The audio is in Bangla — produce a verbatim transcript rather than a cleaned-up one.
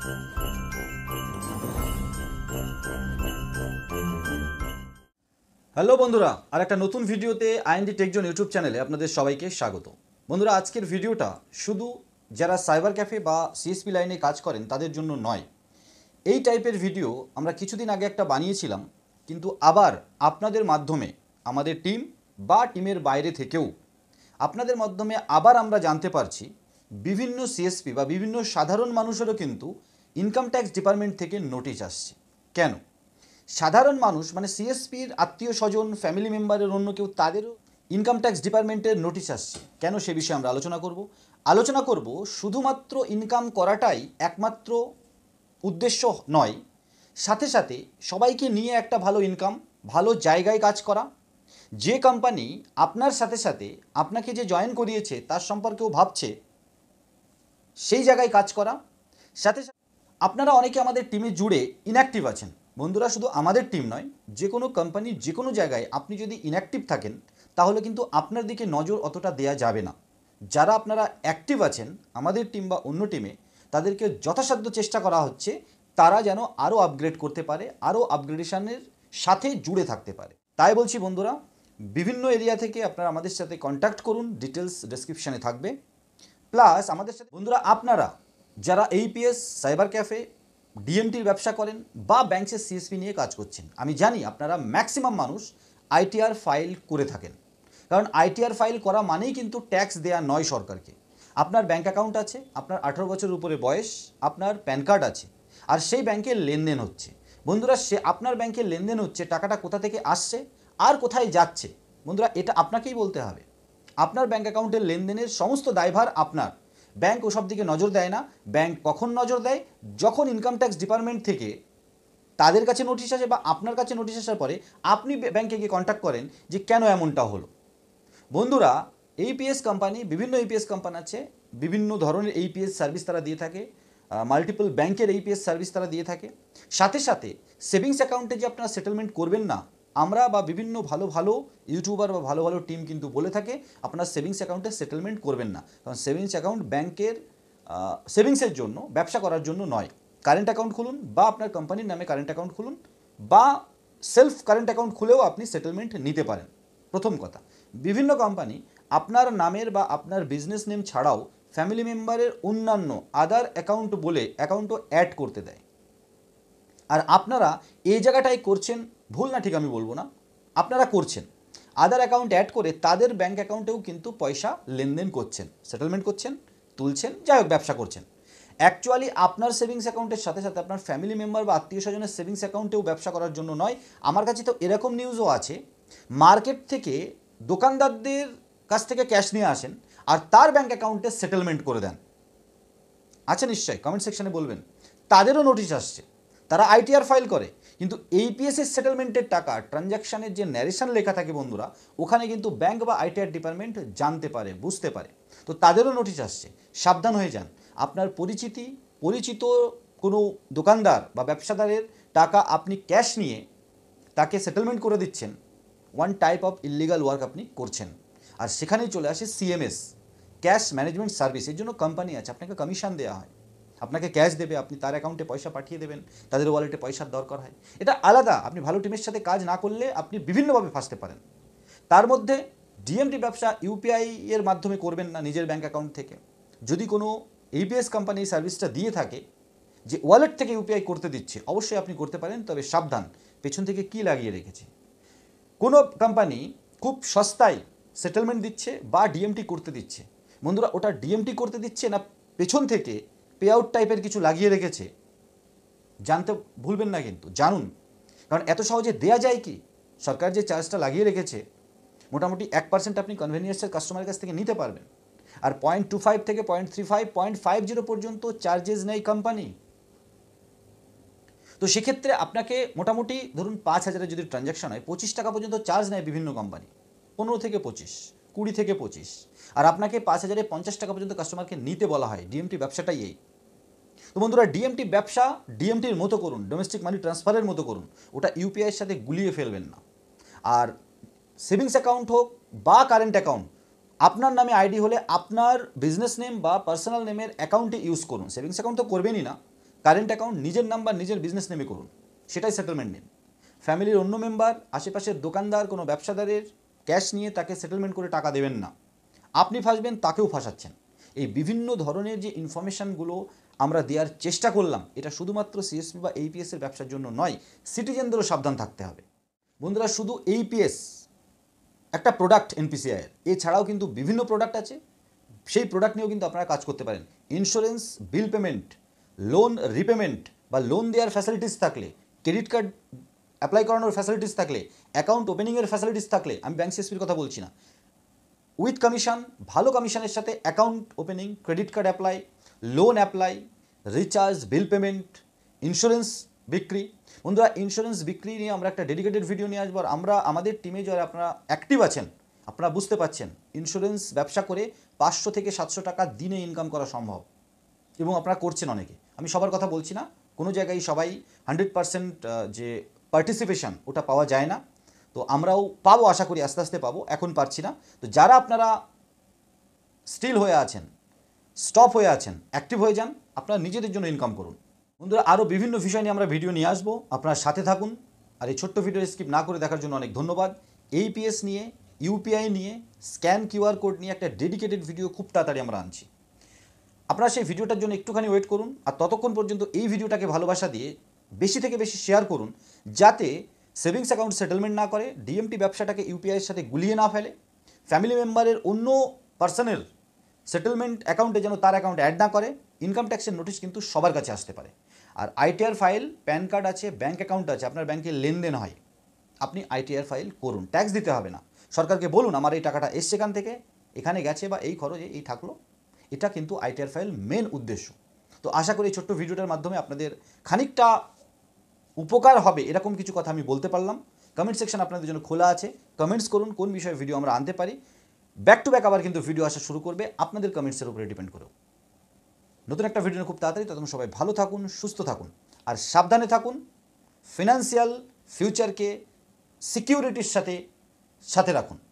হ্যালো বন্ধুরা, আর একটা নতুন ভিডিওতে আইএনডি টেকজন ইউটিউব চ্যানেলে আপনাদের সবাইকে স্বাগত। বন্ধুরা, আজকের ভিডিওটা শুধু যারা সাইবার ক্যাফে বা সিএসপি লাইনে কাজ করেন তাদের জন্য নয়। এই টাইপের ভিডিও আমরা কিছুদিন আগে একটা বানিয়েছিলাম, কিন্তু আবার আপনাদের মাধ্যমে আমাদের টিম বা টিমের বাইরে থেকেও আপনাদের মাধ্যমে আবার আমরা জানতে পারছি বিভিন্ন সিএসপি বা বিভিন্ন সাধারণ মানুষেরও কিন্তু ইনকাম ট্যাক্স ডিপার্টমেন্ট থেকে নোটিশ আসছে। কেন? সাধারণ মানুষ মানে সিএসপির আত্মীয় স্বজন, ফ্যামিলি মেম্বারের অন্য কেউ, তাদেরও ইনকাম ট্যাক্স ডিপার্টমেন্টের নোটিশ আসছে। কেন সে বিষয়ে আমরা আলোচনা করব আলোচনা করব শুধুমাত্র ইনকাম করাটাই একমাত্র উদ্দেশ্য নয়, সাথে সাথে সবাইকে নিয়ে একটা ভালো ইনকাম, ভালো জায়গায় কাজ করা, যে কোম্পানি আপনার সাথে সাথে আপনাকে যে জয়েন করিয়েছে তার সম্পর্কেও ভাবছে, সেই জায়গায় কাজ করা। সাথে সাথে আপনারা অনেকে আমাদের টিমে জুড়ে ইনঅ্যাক্টিভ আছেন। বন্ধুরা, শুধু আমাদের টিম নয়, যে কোনো কোম্পানির যে কোনো জায়গায় আপনি যদি ইনঅ্যাক্টিভ থাকেন তাহলে কিন্তু আপনার দিকে নজর অতটা দেয়া যাবে না। যারা আপনারা অ্যাক্টিভ আছেন আমাদের টিম বা অন্য টিমে, তাদেরকে যথাসাধ্য চেষ্টা করা হচ্ছে তারা যেন আরও আপগ্রেড করতে পারে, আরও আপগ্রেডেশনের সাথে জুড়ে থাকতে পারে। তাই বলছি বন্ধুরা, বিভিন্ন এরিয়া থেকে আপনারা আমাদের সাথে কন্ট্যাক্ট করুন, ডিটেলস ডেসক্রিপশানে থাকবে। প্লাস আমাদের সাথে বন্ধুরা, আপনারা যারা এইপিএস, সাইবার ক্যাফে, ডিএমটির ব্যবসা করেন বা ব্যাংকের সিএসপি নিয়ে কাজ করছেন, আমি জানি আপনারা ম্যাক্সিমাম মানুষ আইটিআর ফাইল করে থাকেন। কারণ আইটিআর ফাইল করা মানেই কিন্তু ট্যাক্স দেয়া নয় সরকারকে। আপনার ব্যাঙ্ক অ্যাকাউন্ট আছে, আপনার আঠেরো বছরের উপরে বয়স, আপনার প্যান কার্ড আছে, আর সেই ব্যাংকের লেনদেন হচ্ছে। বন্ধুরা, সে আপনার ব্যাংকের লেনদেন হচ্ছে, টাকাটা কোথা থেকে আসছে আর কোথায় যাচ্ছে, বন্ধুরা এটা আপনাকেই বলতে হবে। আপনার ব্যাঙ্ক অ্যাকাউন্টের লেনদেনের সমস্ত দায়ভার আপনার। ব্যাংক ওসব দিকে নজর দেয় না। ব্যাংক কখন নজর দেয়? যখন ইনকাম ট্যাক্স ডিপার্টমেন্ট থেকে তাদের কাছে নোটিশ আসে বা আপনার কাছে নোটিশ আসার পরে আপনি ব্যাংকে গিয়ে কন্ট্যাক্ট করেন যে কেন এমনটা হলো। বন্ধুরা, এইপিএস কোম্পানি, বিভিন্ন এইপিএস কোম্পানি আছে, বিভিন্ন ধরনের এইপিএস সার্ভিস তারা দিয়ে থাকে, মাল্টিপল ব্যাংকের এইপিএস সার্ভিস তারা দিয়ে থাকে। সাথে সাথে সেভিংস অ্যাকাউন্টে যে আপনারা সেটেলমেন্ট করবেন না, আমরা বা বিভিন্ন ভালো ভালো ইউটিউবার বা ভালো ভালো টিম কিন্তু বলে থাকে আপনার সেভিংস অ্যাকাউন্টে সেটেলমেন্ট করবেন না। কারণ সেভিংস অ্যাকাউন্ট ব্যাংকের সেভিংসের জন্য, ব্যবসা করার জন্য নয়। কারেন্ট অ্যাকাউন্ট খুলুন বা আপনার কোম্পানির নামে কারেন্ট অ্যাকাউন্ট খুলুন, বা সেলফ কারেন্ট অ্যাকাউন্ট খুলেও আপনি সেটেলমেন্ট নিতে পারেন। প্রথম কথা, বিভিন্ন কোম্পানি আপনার নামের বা আপনার বিজনেস নেম ছাড়াও ফ্যামিলি মেম্বারের অন্যান্য আদার অ্যাকাউন্ট বলে অ্যাকাউন্টও অ্যাড করতে দেয়। আর আপনারা এই জায়গাটাই করছেন, ভুল না ঠিক আমি বলবো না, আপনারা করছেন। আদার অ্যাকাউন্ট অ্যাড করে তাদের ব্যাঙ্ক অ্যাকাউন্টেও কিন্তু পয়সা লেনদেন করছেন, সেটেলমেন্ট করছেন, তুলছেন, যাই হোক ব্যবসা করছেন। অ্যাকচুয়ালি আপনার সেভিংস অ্যাকাউন্টের সাথে সাথে আপনার ফ্যামিলি মেম্বার বা আত্মীয় স্বজনের সেভিংস অ্যাকাউন্টেও ব্যবসা করার জন্য নয়। আমার কাছে তো এরকম নিউজও আছে, মার্কেট থেকে দোকানদারদের কাছ থেকে ক্যাশ নিয়ে আসেন আর তার ব্যাঙ্ক অ্যাকাউন্টে সেটেলমেন্ট করে দেন। আচ্ছা, নিশ্চয়ই কমেন্ট সেকশনে বলবেন। তাদেরও নোটিশ আসছে, তারা আইটিআর ফাইল করে, কিন্তু এইপিএসের সেটেলমেন্টের টাকা ট্রানজ্যাকশানের যে ন্যারেশন লেখা থাকে বন্ধুরা, ওখানে কিন্তু ব্যাংক বা আইটিআর ডিপার্টমেন্ট জানতে পারে, বুঝতে পারে। তো তাদেরও নোটিশ আসছে, সাবধান হয়ে যান। আপনার পরিচিতি পরিচিত কোনো দোকানদার বা ব্যবসাদারের টাকা আপনি ক্যাশ নিয়ে তাকে সেটেলমেন্ট করে দিচ্ছেন, one type of illegal work আপনি করছেন। আর সেখানেই চলে আসে সিএমএস, ক্যাশ ম্যানেজমেন্ট সার্ভিস। এর জন্য কোম্পানি আছে, আপনাকে কমিশন দেওয়া হয়, আপনাকে ক্যাশ দেবে, আপনি তার অ্যাকাউন্টে পয়সা পাঠিয়ে দেবেন, তাদের ওয়ালেটে পয়সার দরকার হয়। এটা আলাদা। আপনি ভালো টিমের সাথে কাজ না করলে আপনি বিভিন্নভাবে ফাঁসতে পারেন। তার মধ্যে ডিএমটি ব্যবসা ইউপিআই এর মাধ্যমে করবেন না নিজের ব্যাঙ্ক অ্যাকাউন্ট থেকে। যদি কোনো এইপিএস কোম্পানি এই সার্ভিসটা দিয়ে থাকে যে ওয়ালেট থেকে ইউপিআই করতে দিচ্ছে, অবশ্যই আপনি করতে পারেন, তবে সাবধান, পেছন থেকে কি লাগিয়ে রেখেছে। কোনো কোম্পানি খুব সস্তায় সেটেলমেন্ট দিচ্ছে বা ডিএমটি করতে দিচ্ছে, বন্ধুরা ওটা ডিএমটি করতে দিচ্ছে না পেছন থেকে পে আউট টাইপের কিছু লাগিয়ে রেখেছে, জানতে ভুলবেন না কিন্তু, জানুন। কারণ এত সহজে দেয়া যায় কি? সরকার যে চার্জটা লাগিয়ে রেখেছে, মোটামুটি এক পার্সেন্ট আপনি কনভেনিয়েন্সের কাস্টমারের কাছ থেকে নিতে পারবেন। আর পয়েন্ট টু ফাইভ থেকে point three five point five zero পর্যন্ত চার্জেস নেই কোম্পানি। তো সেক্ষেত্রে আপনাকে মোটামুটি ধরুন পাঁচ হাজারের যদি ট্রানজ্যাকশন হয়, পঁচিশ টাকা পর্যন্ত চার্জ নেয় বিভিন্ন কোম্পানি, পনেরো থেকে পঁচিশ, কুড়ি থেকে পঁচিশ। আর আপনাকে পাঁচ হাজারে পঞ্চাশ টাকা পর্যন্ত কাস্টমারকে নিতে বলা হয়। ডিএমটি ব্যবসাটাই এই। তো বন্ধুরা, ডিএমটি ব্যবসা ডিএমটির মতো করুন, ডোমেস্টিক মানি ট্রান্সফারের মতো করুন, ওটা ইউপিআইয়ের সাথে গুলিয়ে ফেলবেন না। আর সেভিংস অ্যাকাউন্ট হোক বা কারেন্ট অ্যাকাউন্ট, আপনার নামে আইডি হলে আপনার বিজনেস নেম বা পার্সোনাল নেমের অ্যাকাউন্টে ইউজ করুন। সেভিংস অ্যাকাউন্ট তো করবেনই না, কারেন্ট অ্যাকাউন্ট নিজের নাম্বার নিজের বিজনেস নেমে করুন, সেটাই সেটেলমেন্ট নিন। ফ্যামিলির অন্য মেম্বার, আশেপাশের দোকানদার, কোনো ব্যবসাদারের ক্যাশ নিয়ে তাকে সেটেলমেন্ট করে টাকা দেবেন না, আপনি ফাঁসবেন, তাকেও ফাঁসাচ্ছেন। এই বিভিন্ন ধরনের যে ইনফরমেশানগুলো আমরা দেওয়ার চেষ্টা করলাম, এটা শুধুমাত্র সিএসপি বা এইপিএসের ব্যবসার জন্য নয়, সিটিজেনদেরও সাবধান থাকতে হবে। বন্ধুরা, শুধু এইপিএস একটা প্রোডাক্ট এনপিসিআইয়ের, এছাড়াও কিন্তু বিভিন্ন প্রোডাক্ট আছে, সেই প্রোডাক্ট নিয়েও কিন্তু আপনারা কাজ করতে পারেন। Insurance, bill payment, loan repayment বা লোন দেওয়ার ফ্যাসিলিটিস থাকলে, ক্রেডিট কার্ড অ্যাপ্লাই করানোর ফ্যাসিলিটিস থাকলে, অ্যাকাউন্ট ওপেনিংয়ের ফ্যাসিলিটিস থাকলে, আমি ব্যাংক সিএসপির কথা বলছি না, উইথ কমিশন, ভালো কমিশনের সাথে account opening, credit card apply, loan apply, recharge, bill payment, insurance বিক্রি। বন্ধুরা, ইন্স্যুরেন্স বিক্রি নিয়ে আমরা একটা ডেডিকেটেড ভিডিও নিয়ে আসবো। আর আমরা আমাদের টিমে যারা আপনারা অ্যাক্টিভ আছেন, আপনারা বুঝতে পাচ্ছেন ইন্স্যুরেন্স ব্যবসা করে পাঁচশো থেকে সাতশো টাকা দিনে ইনকাম করা সম্ভব, এবং আপনারা করছেন অনেকে। আমি সবার কথা বলছি না, কোনো জায়গায় সবাই হান্ড্রেড পারসেন্ট যে পার্টিসিপেশন ওটা পাওয়া যায় না, তো আমরাও পাবো, আশা করি আস্তে আস্তে পাবো, এখন পারছি না। তো যারা আপনারা স্টিল হয়ে আছেন, স্টপ হয়ে আছেন, অ্যাক্টিভ হয়ে যান, আপনারা নিজেদের জন্য ইনকাম করুন। বন্ধুরা, আরও বিভিন্ন বিষয় নিয়ে আমরা ভিডিও নিয়ে আসবো, আপনারা সাথে থাকুন। আর এই ছোট্ট ভিডিও স্কিপ না করে দেখার জন্য অনেক ধন্যবাদ। এইপিএস নিয়ে, ইউপিআই নিয়ে, স্ক্যান কিউআর কোড নিয়ে একটা ডেডিকেটেড ভিডিও খুব তাড়াতাড়ি আমরা আনছি। আপনারা সেই ভিডিওটার জন্য একটুখানি ওয়েট করুন, আর ততক্ষণ পর্যন্ত এই ভিডিওটাকে ভালোবাসা দিয়ে বেশি থেকে বেশি শেয়ার করুন, যাতে সেভিংস অ্যাকাউন্ট সেটেলমেন্ট না করে, ডিএমটি ব্যবসাটাকে ইউপিআইয়ের সাথে গুলিয়ে না ফেলে, ফ্যামিলি মেম্বারের অন্য পার্সনের সেটেলমেন্ট অ্যাকাউন্টে যেন তার অ্যাকাউন্ট অ্যাড না করে। ইনকাম ট্যাক্সের নোটিশ কিন্তু সবার কাছে আসতে পারে। আর আইটিআর ফাইল, প্যান কার্ড আছে, ব্যাঙ্ক অ্যাকাউন্ট আছে, আপনার ব্যাংকে লেনদেন হয়, আপনি আইটিআর ফাইল করুন, ট্যাক্স দিতে হবে না। সরকারকে বলুন আমার এই টাকাটা এসছে এখান থেকে, এখানে গেছে, বা এই খরচে এই থাকলো। এটা কিন্তু আইটিআর ফাইল মেন উদ্দেশ্য। তো আশা করি এই ছোট্ট ভিডিওটার মাধ্যমে আপনাদের খানিকটা উপকার হবে, এরকম কিছু কথা আমি বলতে পারলাম। কমেন্ট সেকশন আপনাদের জন্য খোলা আছে, কমেন্টস করুন কোন বিষয়ে ভিডিও আমরা আনতে পারি। ব্যাক টু ব্যাক আবার কিন্তু ভিডিও আসা শুরু করবে, আপনাদের কমেন্টসের উপরে ডিপেন্ড করেও। নতুন একটা ভিডিও খুব তাড়াতাড়ি, তখন সবাই ভালো থাকুন, সুস্থ থাকুন, আর সাবধানে থাকুন। ফিনান্সিয়াল ফিউচারকে সিকিউরিটির সাথে সাথে রাখুন।